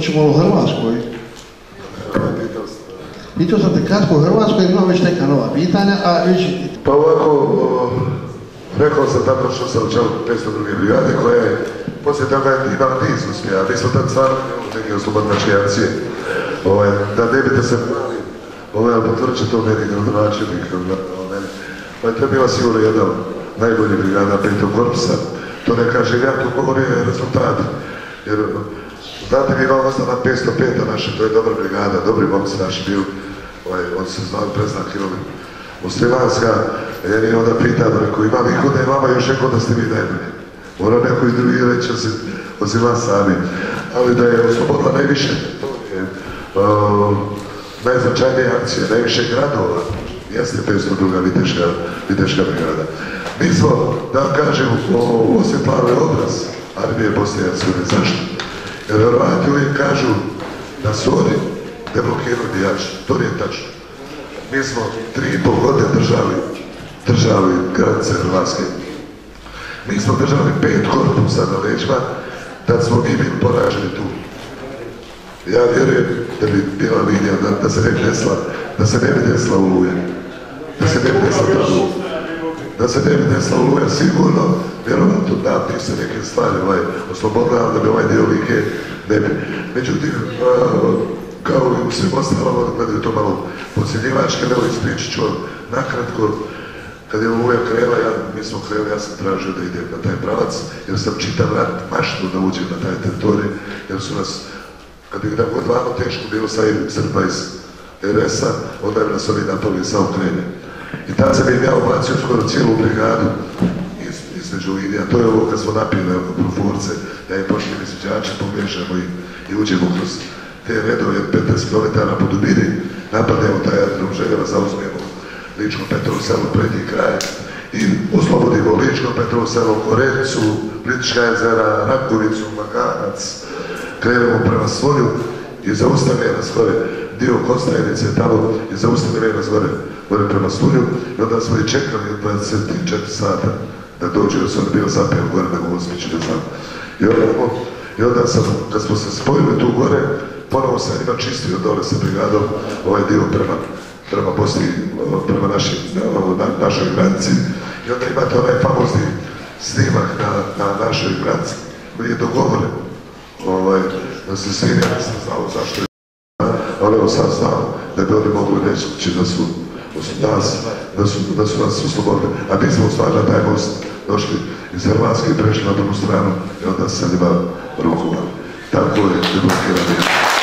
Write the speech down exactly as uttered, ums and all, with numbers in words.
Hoćemo u Hrvatskoj? Pitao sam te kratko u Hrvatskoj, imam već neka nova pitanja, a već... Pa ovako, rekao sam tako što sam učeo petsto druge brigade koja je poslije toga imala niz uspjeha. Mi smo tad stvarno neke oslobodnačke akcije. Da ne biste se mali, ali potvrđe će to meni gradonačelnik od mene. Pa je to bila sigurno jedna od najboljih brigada petog korpusa. To ne kažem ja, to govori rezultati. Jer, znate, mi imamo ostala petsto peta naše, to je dobra brigada, dobri momci naši bili. Oni se znali preznak imali muslimanska, jer je onda pitano, rekao, ima niko da je vama još neko da ste vi najbolji. Mora neko iz drugi reći osim vas sami. Ali da je oslobodila najviše, to je najznačajnije akcije, najviše gradova, jeste petsto druga viteška brigada. Mi smo, da vam kažem, osvjetlali obraz armije Bosne i Hercegovine. Zašto? Jer Hrvati uvijek kažu da su oni deblokirani jači. To nije tačno. Mi smo tri i pol godine držali, držali granice Hrvatske. Mi smo držali pet korpusa na leđima, da smo mi bili poraženi tu. Ja vjerujem da bi bila linija da, da se ne bi desila, da se ne bi desila Oluja. Da se ne bi desila Oluja. Da se ne bi desila Oluja, sigurno, vjerovatno da bi se neke stvari ovaj, oslobodila, da bi ovaj dio Like ne bi. Međutim, kao i u svim ostalama, gledaju to malo podcjenjivačke, evo ispričat ću vam nakratko. Kad je Oluja krela, ja, mi smo kreli, ja sam tražio da idem na taj pravac, jer sam čitav rat maštu da uđem na taj teritorij, jer su nas, kad je tako dvano teško bilo sa Srba iz er es a, onda je nas oni napali sa Ukrajine. I tad sam im ja ubacio skoro cijelu brigadu iz, između linija. To je ovo kad smo napili oko proforce, da je pošli izviđače, pomiješamo i, i uđemo kroz te redove od petnaest kilometara po dubini, napademo taj aerodrom Željeva, zauzmemo Ličko-Petrovo selo, prednji kraj i oslobodimo Ličko-Petrovo selo, Korenicu, Plitvička jezera, Rakovicu, Maganac, krenemo prema Slonju i zaustavljaju nas gore, dio Kostajnice tamo i zaustavljaju nas gore, gore prema Slunju i onda smo i čekali od dvadeset četiri sata da dođu, jer su oni bio zapijeli gore na Gosmiću, ne znam. I onda, i onda sam, kad smo se spojili tu gore, ponovo sam ima čistio dole sa brigadom ovaj dio prema, prema Bosni, prema našim, na, našoj granici. I onda imate onaj famozni snimak na, na našoj granici koji je dogovoren. Ovaj, da se svi ja nisam znao zašto je, ali evo sam znao da bi oni mogli reći da su nas, da su, da su nas oslobodili. A mi smo stvarno na taj most došli iz Hrvatske i prešli na drugu stranu i onda se njima rukovali. Tako je deblokirani.